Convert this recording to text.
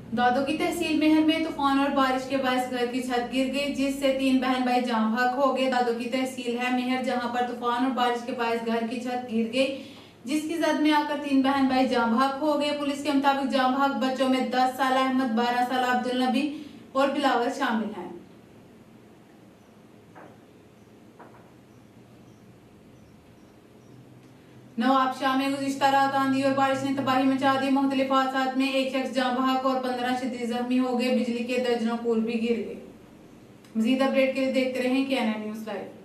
दादो की तहसील मेहर में तूफान और बारिश के बायस घर की छत गिर गई, जिससे 3 बहन भाई जाम बहक हो गए। दादो की तहसील है मेहर, जहां पर तूफान और बारिश के बायस घर की छत गिर गई, जिसकी जद में आकर 3 बहन भाई जाम बहक हो गए। पुलिस के मुताबिक जाम बहक बच्चों में 10 साल अहमद, 12 साल अब्दुल नबी और बिलावल शामिल हैं। नवाबशाह में गुज़िश्ता रात आंधी और बारिश ने तबाही मचा दी। मुख्तलिफ हादसात में एक शख्स जाँ बहक और 15 शदीद जख्मी हो गए। बिजली के दर्जनों पोल भी गिर गए। मजीद अपडेट के लिए देखते रहें KNN न्यूज़ लाइव।